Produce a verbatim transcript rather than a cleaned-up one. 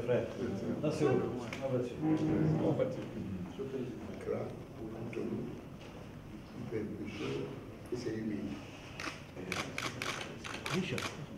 frère. Merci beaucoup. On va dire. Accra, Cotonou, Mission, et c'est lui. Mission.